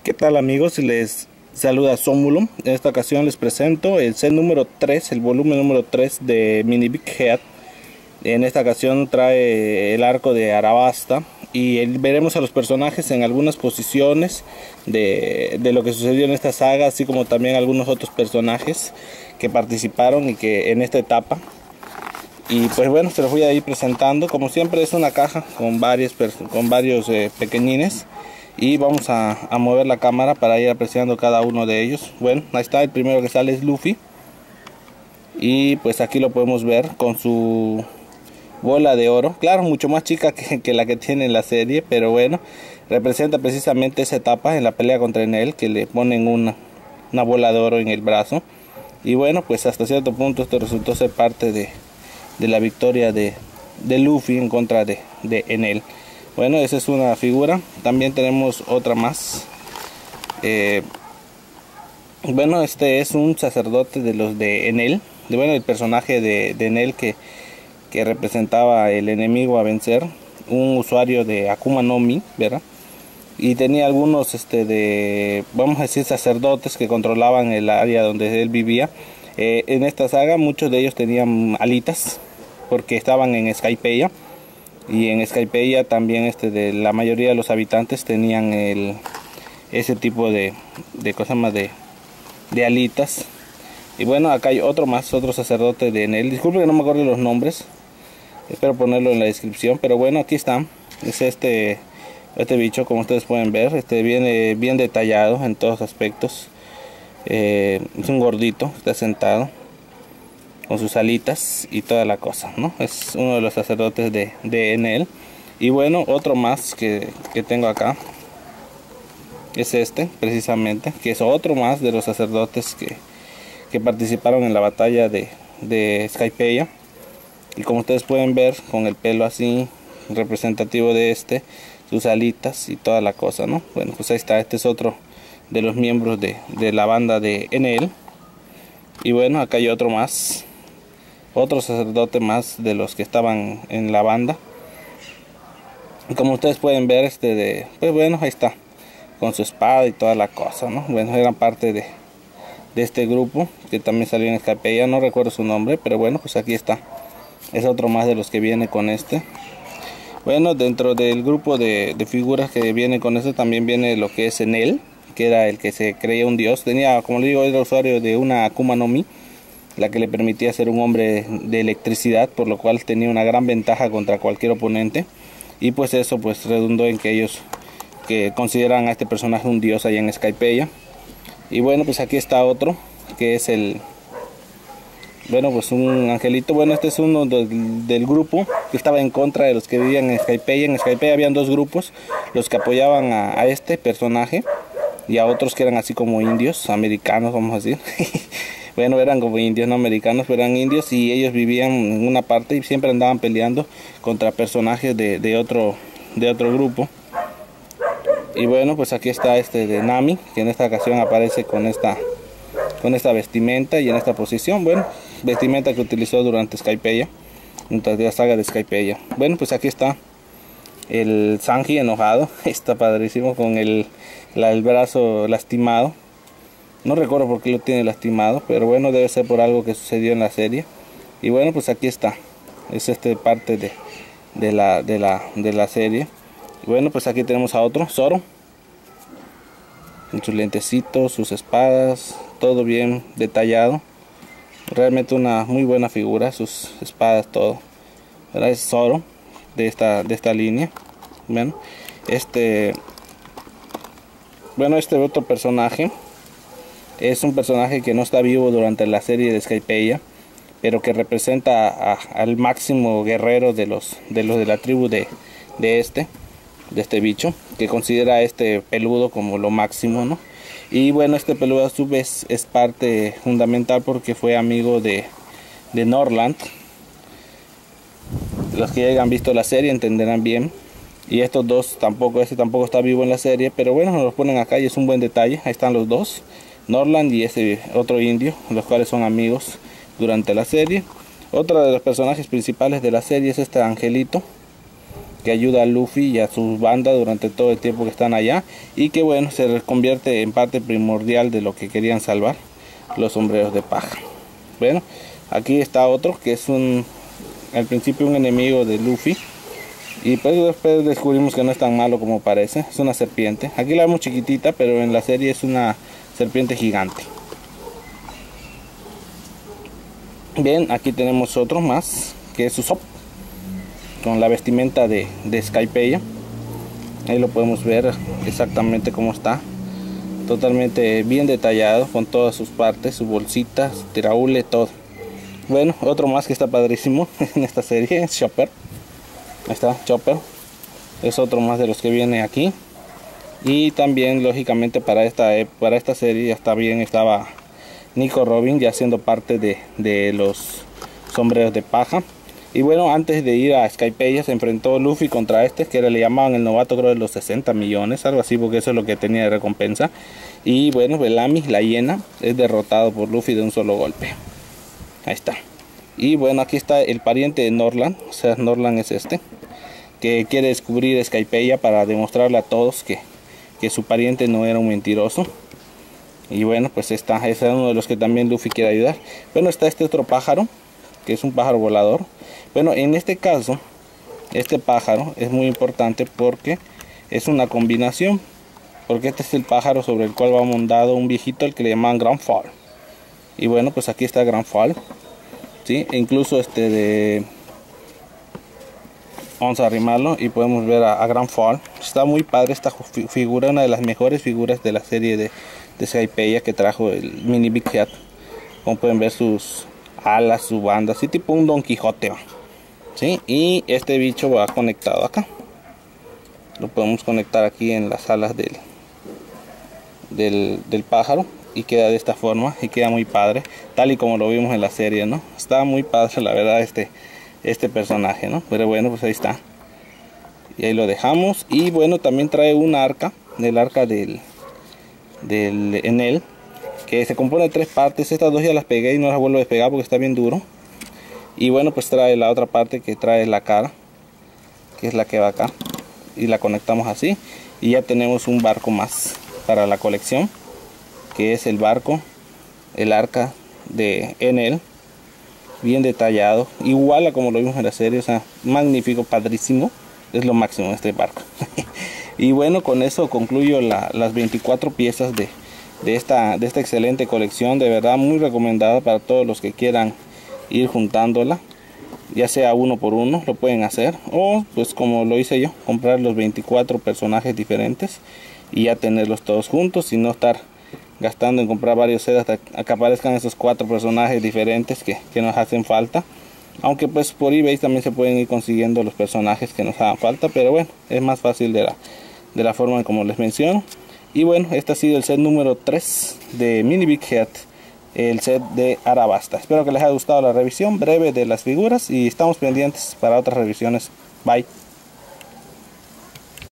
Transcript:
¿Qué tal amigos? Les saluda Sómulo. En esta ocasión les presento el set número 3, el volumen número 3 de Mini Big Head. En esta ocasión trae el arco de Arabasta y veremos a los personajes en algunas posiciones de lo que sucedió en esta saga, así como también algunos otros personajes que participaron y que en esta etapa. Y pues bueno, se los voy a ir presentando. Como siempre es una caja con varios pequeñines. Y vamos a mover la cámara para ir apreciando cada uno de ellos. Bueno, ahí está, el primero que sale es Luffy. Y pues aquí lo podemos ver con su bola de oro. Claro, mucho más chica que la que tiene en la serie, pero bueno, representa precisamente esa etapa en la pelea contra Enel, que le ponen una bola de oro en el brazo. Y bueno, pues hasta cierto punto esto resultó ser parte de la victoria de Luffy en contra de Enel. Bueno, esa es una figura. También tenemos otra más. Bueno, este es un sacerdote de los de Enel. Bueno, el personaje de Enel que representaba el enemigo a vencer. Un usuario de Akuma no Mi, ¿verdad? Y tenía algunos, vamos a decir, sacerdotes que controlaban el área donde él vivía. En esta saga muchos de ellos tenían alitas, porque estaban en Skypiea. Y en Skypiea también de la mayoría de los habitantes tenían ese tipo de cosas más de alitas. Y bueno, acá hay otro sacerdote de Enel. Disculpen que no me acuerdo los nombres. Espero ponerlo en la descripción. Pero bueno, aquí está. Es este bicho, como ustedes pueden ver. Viene bien detallado en todos aspectos. Es un gordito, está sentado con sus alitas y toda la cosa, ¿no? Es uno de los sacerdotes de Enel. Y bueno, otro más que tengo acá es precisamente, que es otro más de los sacerdotes que participaron en la batalla de Skypiea. Y como ustedes pueden ver, con el pelo así representativo de sus alitas y toda la cosa, ¿no? Bueno, pues ahí está. Este es otro de los miembros de la banda de Enel. Y bueno, acá hay otro sacerdote más de los que estaban en la banda. Y como ustedes pueden ver, pues bueno, ahí está, con su espada y toda la cosa, ¿no? Bueno, eran parte de este grupo que también salió en Skypiea. No recuerdo su nombre, pero bueno, pues aquí está. Es otro más de los que viene con Bueno, dentro del grupo de figuras que viene con también viene lo que es Enel, que era el que se creía un dios. Tenía, como le digo, era usuario de una Akuma no Mi, la que le permitía ser un hombre de electricidad, por lo cual tenía una gran ventaja contra cualquier oponente. Y pues eso pues redundó en que ellos que consideran a este personaje un dios allá en Skypiea. Y bueno, pues aquí está otro, que es pues un angelito. Bueno, este es uno del grupo que estaba en contra de los que vivían en Skypiea. En Skypiea habían dos grupos, los que apoyaban a este personaje y a otros que eran así como indios, americanos, vamos a decir. Bueno, eran como indios, no americanos, pero eran indios, y ellos vivían en una parte y siempre andaban peleando contra personajes de otro grupo. Y bueno, pues aquí está de Nami, que en esta ocasión aparece con esta vestimenta y en esta posición. Bueno, vestimenta que utilizó durante Skypiea, durante la saga de Skypiea. Bueno, pues aquí está el Sanji enojado. Está padrísimo, con el brazo lastimado. No recuerdo por qué lo tiene lastimado, pero bueno, debe ser por algo que sucedió en la serie. Y bueno, pues aquí está. Es parte de la serie. Y bueno, pues aquí tenemos a otro, Zoro, con sus lentecitos, sus espadas, todo bien detallado. Realmente una muy buena figura, sus espadas, todo. ¿Verdad? Es Zoro de esta línea. Bueno, otro personaje es un personaje que no está vivo durante la serie de Skypiea, pero que representa al máximo guerrero de la tribu de este bicho, que considera a peludo como lo máximo, ¿no? Y bueno, peludo a su vez es parte fundamental porque fue amigo de Norland. Los que ya hayan visto la serie entenderán bien. Y estos dos tampoco está vivo en la serie, pero bueno, nos los ponen acá y es un buen detalle. Ahí están los dos, Norland y ese otro indio, los cuales son amigos durante la serie. Otro de los personajes principales de la serie es angelito, que ayuda a Luffy y a su banda durante todo el tiempo que están allá, y que bueno, se convierte en parte primordial de lo que querían salvar, los sombreros de paja. Bueno, aquí está otro que es al principio un enemigo de Luffy, y pues después descubrimos que no es tan malo como parece. Es una serpiente, aquí la vemos chiquitita, pero en la serie es una serpiente gigante. Bien, aquí tenemos otro más, que es Usopp, con la vestimenta de Skypiea. Ahí lo podemos ver exactamente cómo está, totalmente bien detallado, con todas sus partes, su bolsita, su tiraúle, todo. Bueno, otro más que está padrísimo en esta serie es Chopper. Ahí está Chopper, es otro más de los que viene aquí. Y también lógicamente para esta serie ya estaba Nico Robin ya siendo parte de los sombreros de paja. Y bueno, antes de ir a Skypiea se enfrentó Luffy contra que le llamaban el novato, creo de los 60 millones, algo así, porque eso es lo que tenía de recompensa. Y bueno, Bellamy, la hiena, es derrotado por Luffy de un solo golpe. Ahí está. Y bueno, aquí está el pariente de Norland, o sea, Norland es que quiere descubrir Skypiea para demostrarle a todos que su pariente no era un mentiroso. Y bueno, pues ese es uno de los que también Luffy quiere ayudar. Bueno, está este otro pájaro, que es un pájaro volador. Bueno, en este caso, este pájaro es muy importante porque es una combinación. Porque este es el pájaro sobre el cual va montado un viejito, al que le llaman Grand Fall. Y bueno, pues aquí está Grand Fall, ¿sí? E incluso vamos a arrimarlo y podemos ver a Grand Fall. Está muy padre esta figura, una de las mejores figuras de la serie de Skypiea que trajo el Mini Big Head. Como pueden ver, sus alas, su banda, así tipo un Don Quijote, ¿sí? Y este bicho va conectado acá. Lo podemos conectar aquí en las alas del pájaro, y queda de esta forma y queda muy padre, tal y como lo vimos en la serie, ¿no? Está muy padre la verdad este personaje, ¿no? Pero bueno, pues ahí está, y ahí lo dejamos. Y bueno, también trae un arca, el arca del Enel, que se compone de 3 partes. Estas 2 ya las pegué y no las vuelvo a despegar porque está bien duro. Y bueno, pues trae la otra parte que trae la cara, que es la que va acá, y la conectamos así, y ya tenemos un barco más para la colección, que es el arca de Enel, bien detallado, igual a como lo vimos en la serie, o sea, magnífico, padrísimo, es lo máximo este barco. Y bueno, con eso concluyo las 24 piezas de esta excelente colección, de verdad muy recomendada para todos los que quieran ir juntándola, ya sea uno por uno, lo pueden hacer, o pues como lo hice yo, comprar los 24 personajes diferentes y ya tenerlos todos juntos, y no estar gastando en comprar varios sets hasta que aparezcan esos 4 personajes diferentes que nos hacen falta. Aunque pues por eBay también se pueden ir consiguiendo los personajes que nos hagan falta, pero bueno, es más fácil de la forma en como les menciono. Y bueno, este ha sido el set número 3 de Mini Big Head, el set de Arabasta. Espero que les haya gustado la revisión breve de las figuras, y estamos pendientes para otras revisiones. Bye.